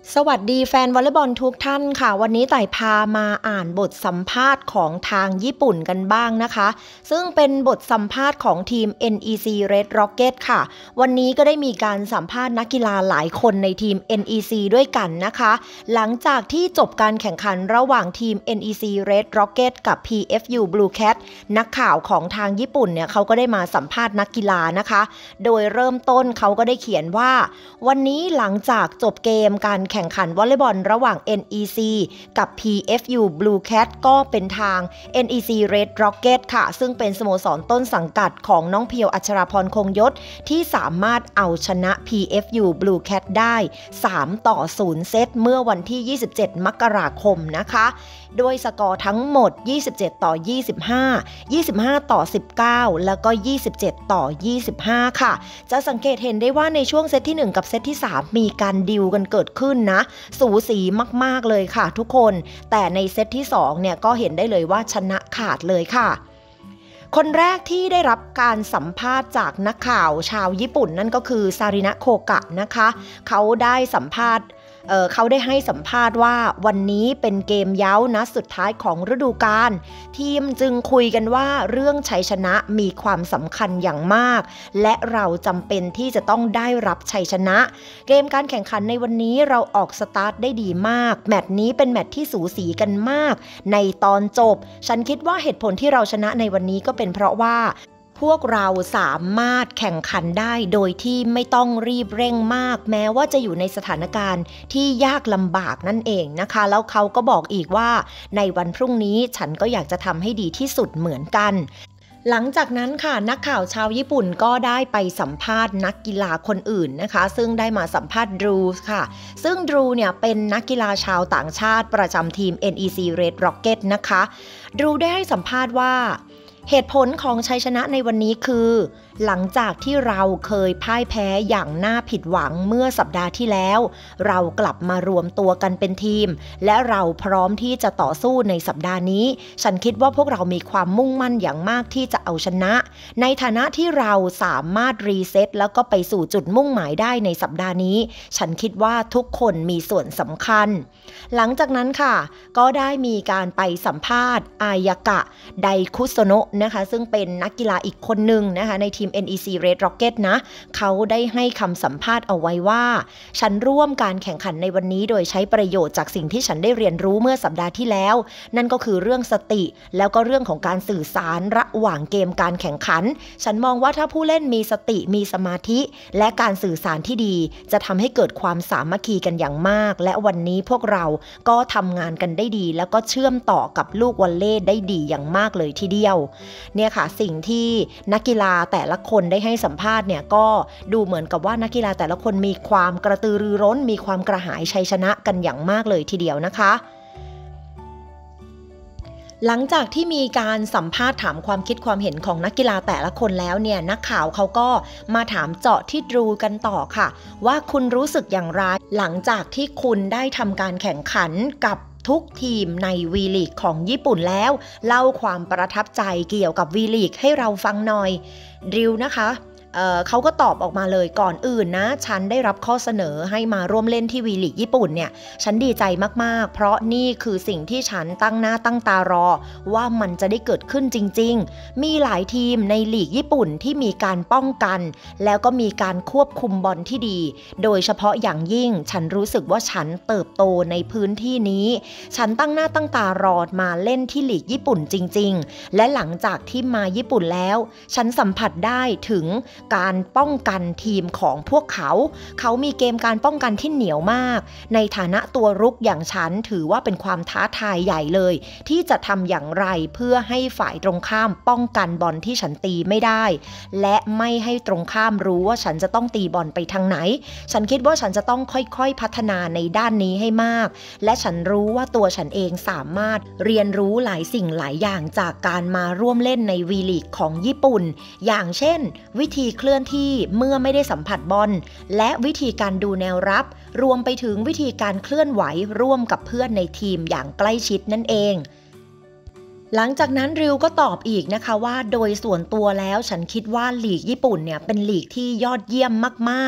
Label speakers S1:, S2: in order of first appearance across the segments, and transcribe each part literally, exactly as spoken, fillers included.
S1: สวัสดีแฟนวอลเลย์บอลทุกท่านค่ะวันนี้ต่ายพามาอ่านบทสัมภาษณ์ของทางญี่ปุ่นกันบ้างนะคะซึ่งเป็นบทสัมภาษณ์ของทีม เอ็น อี ซี Red Rocket ค่ะวันนี้ก็ได้มีการสัมภาษณ์นักกีฬาหลายคนในทีม เอ็น อี ซี ด้วยกันนะคะหลังจากที่จบการแข่งขันระหว่างทีม เอ็น อี ซี Red Rocket กับ พี เอฟ ยู Blue Cat นักข่าวของทางญี่ปุ่นเนี่ยเขาก็ได้มาสัมภาษณ์นักกีฬานะคะโดยเริ่มต้นเขาก็ได้เขียนว่าวันนี้หลังจากจบเกมการแข่งขันวอลเลย์บอลระหว่าง เอ็น อี ซี กับ พี เอฟ ยู Blue Cat ก็เป็นทาง เอ็น อี ซี Red Rocket ค่ะซึ่งเป็นสโมสรต้นสังกัดของน้องเพียวอัชราพรคงยศที่สามารถเอาชนะ พี เอฟ ยู Blue Cat ได้สามต่อศูนย์เซตเมื่อวันที่ยี่สิบเจ็ดมกราคมนะคะโดยสกอร์ทั้งหมดยี่สิบเจ็ดต่อยี่สิบห้า ยี่สิบห้าต่อสิบเก้าแล้วก็ยี่สิบเจ็ดต่อยี่สิบห้าค่ะจะสังเกตเห็นได้ว่าในช่วงเซตที่หนึ่งกับเซตที่สามมีการดิวกันเกิดขึ้นนะสูสีมากๆเลยค่ะทุกคนแต่ในเซตที่สองเนี่ยก็เห็นได้เลยว่าชนะขาดเลยค่ะคนแรกที่ได้รับการสัมภาษณ์จากนักข่าวชาวญี่ปุ่นนั่นก็คือซารินะโคกะนะคะเขาได้สัมภาษณ์เอ่อเขาได้ให้สัมภาษณ์ว่าวันนี้เป็นเกมเย้านัดสุดท้ายของฤดูกาลทีมจึงคุยกันว่าเรื่องชัยชนะมีความสำคัญอย่างมากและเราจำเป็นที่จะต้องได้รับชัยชนะเกมการแข่งขันในวันนี้เราออกสตาร์ทได้ดีมากแมตช์นี้เป็นแมตช์ที่สูสีกันมากในตอนจบฉันคิดว่าเหตุผลที่เราชนะในวันนี้ก็เป็นเพราะว่าพวกเราสามารถแข่งขันได้โดยที่ไม่ต้องรีบเร่งมากแม้ว่าจะอยู่ในสถานการณ์ที่ยากลำบากนั่นเองนะคะแล้วเขาก็บอกอีกว่าในวันพรุ่งนี้ฉันก็อยากจะทำให้ดีที่สุดเหมือนกันหลังจากนั้นค่ะนักข่าวชาวญี่ปุ่นก็ได้ไปสัมภาษณ์นักกีฬาคนอื่นนะคะซึ่งได้มาสัมภาษณ์ดรูค่ะซึ่งดรูเนี่ยเป็นนักกีฬาชาวต่างชาติประจำทีม เอ็น อี ซี Red Rocket นะคะดรูได้ให้สัมภาษณ์ว่าเหตุผลของชัยชนะในวันนี้คือหลังจากที่เราเคยพ่ายแพ้อย่างน่าผิดหวังเมื่อสัปดาห์ที่แล้วเรากลับมารวมตัวกันเป็นทีมและเราพร้อมที่จะต่อสู้ในสัปดาห์นี้ฉันคิดว่าพวกเรามีความมุ่งมั่นอย่างมากที่จะเอาชนะในฐานะที่เราสามารถรีเซ็ตแล้วก็ไปสู่จุดมุ่งหมายได้ในสัปดาห์นี้ฉันคิดว่าทุกคนมีส่วนสำคัญหลังจากนั้นค่ะก็ได้มีการไปสัมภาษณ์อายากะไดคุโซโนะนะคะซึ่งเป็นนักกีฬาอีกคนหนึ่งนะคะในทีม เอ็น อี ซี Red Rocket นะเขาได้ให้คำสัมภาษณ์เอาไว้ว่าฉันร่วมการแข่งขันในวันนี้โดยใช้ประโยชน์จากสิ่งที่ฉันได้เรียนรู้เมื่อสัปดาห์ที่แล้วนั่นก็คือเรื่องสติแล้วก็เรื่องของการสื่อสารระหว่างเกมการแข่งขันฉันมองว่าถ้าผู้เล่นมีสติมีสมาธิและการสื่อสารที่ดีจะทำให้เกิดความสามัคคีกันอย่างมากและวันนี้พวกเราก็ทำงานกันได้ดีแล้วก็เชื่อมต่อกับลูกวอลเลย์ได้ดีอย่างมากเลยทีเดียวเนี่ยค่ะสิ่งที่นักกีฬาแต่ละคนได้ให้สัมภาษณ์เนี่ยก็ดูเหมือนกับว่านักกีฬาแต่ละคนมีความกระตือรือร้นมีความกระหายชัยชนะกันอย่างมากเลยทีเดียวนะคะหลังจากที่มีการสัมภาษณ์ถามความคิดความเห็นของนักกีฬาแต่ละคนแล้วเนี่ยนักข่าวเขาก็มาถามเจาะที่ดรูกันต่อค่ะว่าคุณรู้สึกอย่างไรหลังจากที่คุณได้ทำการแข่งขันกับทุกทีมในวีลีกของญี่ปุ่นแล้วเล่าความประทับใจเกี่ยวกับวีลีกให้เราฟังหน่อยดริวนะคะเอ่อเขาก็ตอบออกมาเลยก่อนอื่นนะฉันได้รับข้อเสนอให้มาร่วมเล่นที่วีลีกญี่ปุ่นเนี่ยฉันดีใจมากๆเพราะนี่คือสิ่งที่ฉันตั้งหน้าตั้งตารอว่ามันจะได้เกิดขึ้นจริงๆมีหลายทีมในลีกญี่ปุ่นที่มีการป้องกันแล้วก็มีการควบคุมบอลที่ดีโดยเฉพาะอย่างยิ่งฉันรู้สึกว่าฉันเติบโตในพื้นที่นี้ฉันตั้งหน้าตั้งตารอมาเล่นที่ลีกญี่ปุ่นจริงๆและหลังจากที่มาญี่ปุ่นแล้วฉันสัมผัสได้ถึงการป้องกันทีมของพวกเขาเขามีเกมการป้องกันที่เหนียวมากในฐานะตัวรุกอย่างฉันถือว่าเป็นความท้าทายใหญ่เลยที่จะทำอย่างไรเพื่อให้ฝ่ายตรงข้ามป้องกันบอลที่ฉันตีไม่ได้และไม่ให้ตรงข้ามรู้ว่าฉันจะต้องตีบอลไปทางไหนฉันคิดว่าฉันจะต้องค่อยๆพัฒนาในด้านนี้ให้มากและฉันรู้ว่าตัวฉันเองสามารถเรียนรู้หลายสิ่งหลายอย่างจากการมาร่วมเล่นในวีลีกของญี่ปุ่นอย่างเช่นวิธีเคลื่อนที่เมื่อไม่ได้สัมผัสบอลและวิธีการดูแนวรับรวมไปถึงวิธีการเคลื่อนไหวร่วมกับเพื่อนในทีมอย่างใกล้ชิดนั่นเองหลังจากนั้นริวก็ตอบอีกนะคะว่าโดยส่วนตัวแล้วฉันคิดว่าลีกญี่ปุ่นเนี่ยเป็นลีกที่ยอดเยี่ยมมากๆ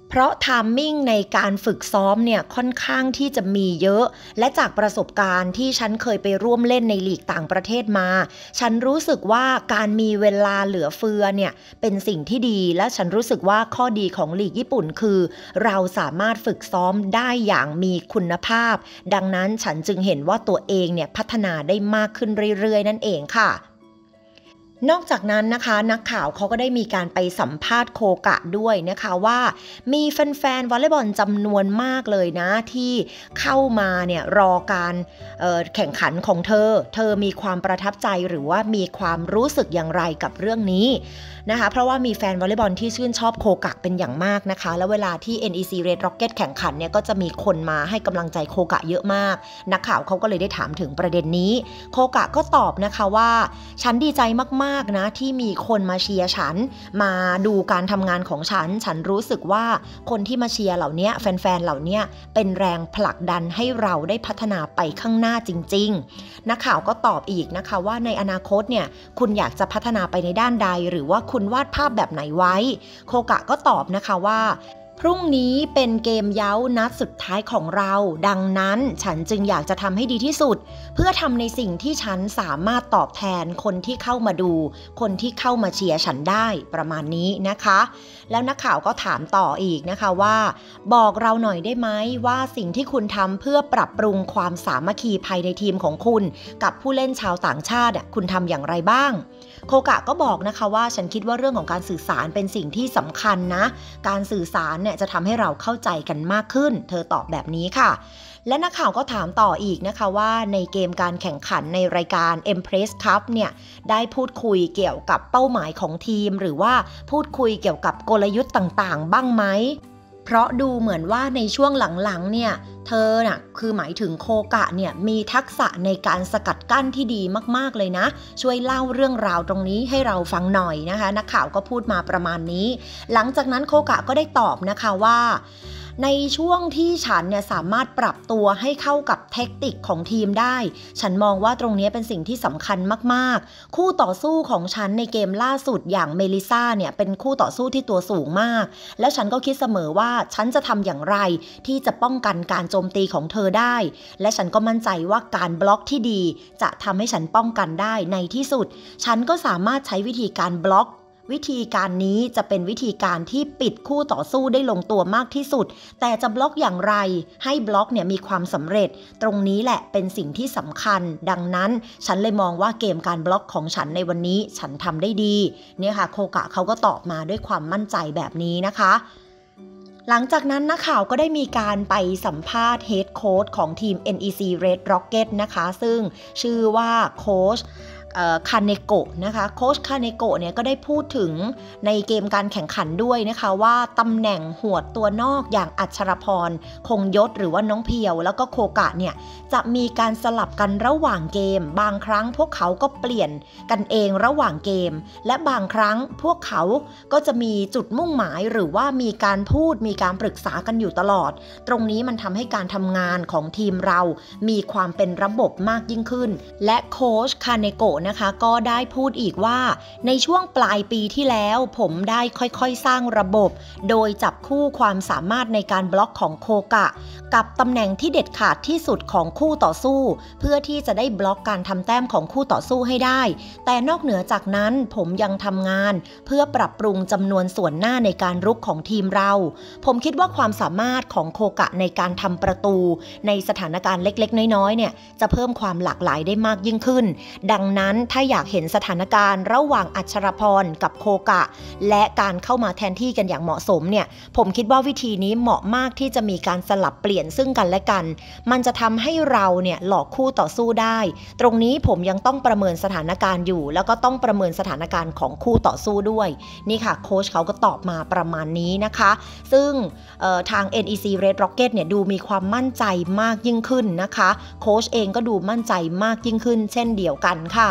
S1: เพราะไทม์มิ่งในการฝึกซ้อมเนี่ยค่อนข้างที่จะมีเยอะและจากประสบการณ์ที่ฉันเคยไปร่วมเล่นในลีกต่างประเทศมาฉันรู้สึกว่าการมีเวลาเหลือเฟือเนี่ยเป็นสิ่งที่ดีและฉันรู้สึกว่าข้อดีของลีกญี่ปุ่นคือเราสามารถฝึกซ้อมได้อย่างมีคุณภาพดังนั้นฉันจึงเห็นว่าตัวเองเนี่ยพัฒนาได้มากขึ้นเรื่อยๆนั่นเองค่ะนอกจากนั้นนะคะนักข่าวเขาก็ได้มีการไปสัมภาษณ์โคกะด้วยนะคะว่ามีแฟนๆวอลเลย์บอลจำนวนมากเลยนะที่เข้ามาเนี่ยรอการเอ่อแข่งขันของเธอเธอมีความประทับใจหรือว่ามีความรู้สึกอย่างไรกับเรื่องนี้นะคะเพราะว่ามีแฟนวอลเลย์บอลที่ชื่นชอบโคกะเป็นอย่างมากนะคะแล้วเวลาที่ เอ็น อี ซี Red Rocket แข่งขันเนี่ยก็จะมีคนมาให้กำลังใจโคกะเยอะมากนักข่าวเขาก็เลยได้ถามถึงประเด็นนี้โคกะก็ตอบนะคะว่าฉันดีใจมากๆนะที่มีคนมาเชียร์ฉันมาดูการทำงานของฉันฉันรู้สึกว่าคนที่มาเชียร์เหล่านี้แฟนๆเหล่านี้เป็นแรงผลักดันให้เราได้พัฒนาไปข้างหน้าจริงๆนักข่าวก็ตอบอีกนะคะว่าในอนาคตเนี่ยคุณอยากจะพัฒนาไปในด้านใดหรือว่าคุณวาดภาพแบบไหนไว้โคกะก็ตอบนะคะว่าพรุ่งนี้เป็นเกมเย้านัดสุดท้ายของเราดังนั้นฉันจึงอยากจะทำให้ดีที่สุดเพื่อทำในสิ่งที่ฉันสามารถตอบแทนคนที่เข้ามาดูคนที่เข้ามาเชียร์ฉันได้ประมาณนี้นะคะแล้วนักข่าวก็ถามต่ออีกนะคะว่าบอกเราหน่อยได้ไหมว่าสิ่งที่คุณทำเพื่อปรับปรุงความสามัคคีภายในทีมของคุณกับผู้เล่นชาวต่างชาติคุณทำอย่างไรบ้างโคกะก็บอกนะคะว่าฉันคิดว่าเรื่องของการสื่อสารเป็นสิ่งที่สำคัญนะการสื่อสารเนี่ยจะทำให้เราเข้าใจกันมากขึ้นเธอตอบแบบนี้ค่ะและนักข่าวก็ถามต่ออีกนะคะว่าในเกมการแข่งขันในรายการ Empress Cup เนี่ยได้พูดคุยเกี่ยวกับเป้าหมายของทีมหรือว่าพูดคุยเกี่ยวกับกลยุทธ์ต่างๆบ้างไหมเพราะดูเหมือนว่าในช่วงหลังๆเนี่ยเธอน่ะคือหมายถึงโคกะเนี่ยมีทักษะในการสกัดกั้นที่ดีมากๆเลยนะช่วยเล่าเรื่องราวตรงนี้ให้เราฟังหน่อยนะคะนักข่าวก็พูดมาประมาณนี้หลังจากนั้นโคกะก็ได้ตอบนะคะว่าในช่วงที่ฉันเนี่ยสามารถปรับตัวให้เข้ากับเทคนิคของทีมได้ฉันมองว่าตรงนี้เป็นสิ่งที่สำคัญมากๆคู่ต่อสู้ของฉันในเกมล่าสุดอย่างเมลิซ่าเนี่ยเป็นคู่ต่อสู้ที่ตัวสูงมากแล้วฉันก็คิดเสมอว่าฉันจะทำอย่างไรที่จะป้องกันการโจมตีของเธอได้และฉันก็มั่นใจว่าการบล็อกที่ดีจะทำให้ฉันป้องกันได้ในที่สุดฉันก็สามารถใช้วิธีการบล็อกวิธีการนี้จะเป็นวิธีการที่ปิดคู่ต่อสู้ได้ลงตัวมากที่สุดแต่จะบล็อกอย่างไรให้บล็อกเนี่ยมีความสำเร็จตรงนี้แหละเป็นสิ่งที่สำคัญดังนั้นฉันเลยมองว่าเกมการบล็อกของฉันในวันนี้ฉันทำได้ดีเนี่ยค่ะโคกะเขาก็ตอบมาด้วยความมั่นใจแบบนี้นะคะหลังจากนั้นนักข่าวก็ได้มีการไปสัมภาษณ์เฮดโค้ชของทีม เอ็น อี ซี Red Rocket นะคะซึ่งชื่อว่าโค้ชคาเนโกะนะคะโค้ชคาเนโกะเนี่ยก็ได้พูดถึงในเกมการแข่งขันด้วยนะคะว่าตำแหน่งหัวตัวนอกอย่างอัชรพรคงยศหรือว่าน้องเพียวแล้วก็โคกะเนี่ยจะมีการสลับกันระหว่างเกมบางครั้งพวกเขาก็เปลี่ยนกันเองระหว่างเกมและบางครั้งพวกเขาก็จะมีจุดมุ่งหมายหรือว่ามีการพูดมีการปรึกษากันอยู่ตลอดตรงนี้มันทำให้การทำงานของทีมเรามีความเป็นระบบมากยิ่งขึ้นและโค้ชคาเนโกะนะคะก็ได้พูดอีกว่าในช่วงปลายปีที่แล้วผมได้ค่อยๆสร้างระบบโดยจับคู่ความสามารถในการบล็อกของโคกะกับตำแหน่งที่เด็ดขาดที่สุดของคู่ต่อสู้เพื่อที่จะได้บล็อกการทำแต้มของคู่ต่อสู้ให้ได้แต่นอกเหนือจากนั้นผมยังทำงานเพื่อปรับปรุงจำนวนส่วนหน้าในการรุกของทีมเราผมคิดว่าความสามารถของโคกะในการทำประตูในสถานการณ์เล็กๆน้อยๆเนี่ยจะเพิ่มความหลากหลายได้มากยิ่งขึ้นดังนั้นถ้าอยากเห็นสถานการณ์ระหว่างอัชรพรกับโคกะและการเข้ามาแทนที่กันอย่างเหมาะสมเนี่ยผมคิดว่าวิธีนี้เหมาะมากที่จะมีการสลับเปลี่ยนซึ่งกันและกันมันจะทำให้เราเนี่ยหลอกคู่ต่อสู้ได้ตรงนี้ผมยังต้องประเมินสถานการณ์อยู่แล้วก็ต้องประเมินสถานการณ์ของคู่ต่อสู้ด้วยนี่ค่ะโค้ชเขาก็ตอบมาประมาณนี้นะคะซึ่งทาง เอ็น อี ซี Red Rocket เนี่ยดูมีความมั่นใจมากยิ่งขึ้นนะคะโค้ชเองก็ดูมั่นใจมากยิ่งขึ้นเช่นเดียวกันค่ะ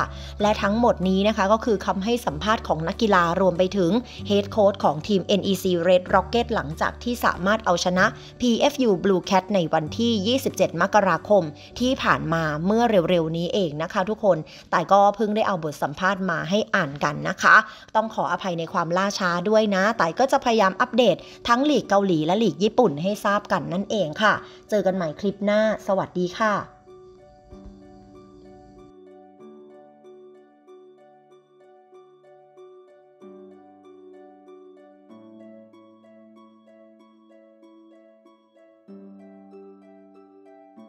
S1: และทั้งหมดนี้นะคะก็คือคำให้สัมภาษณ์ของนักกีฬารวมไปถึงเฮดโค้ชของทีม เอ็น อี ซี Red Rocket หลังจากที่สามารถเอาชนะ พี เอฟ ยู Blue Cat ในวันที่ยี่สิบเจ็ดมกราคมที่ผ่านมาเมื่อเร็วๆนี้เองนะคะทุกคนแต่ก็เพิ่งได้เอาบทสัมภาษณ์มาให้อ่านกันนะคะต้องขออภัยในความล่าช้าด้วยนะแต่ก็จะพยายามอัปเดตทั้งลีกเกาหลีและลีกญี่ปุ่นให้ทราบกันนั่นเองค่ะเจอกันใหม่คลิปหน้าสวัสดีค่ะ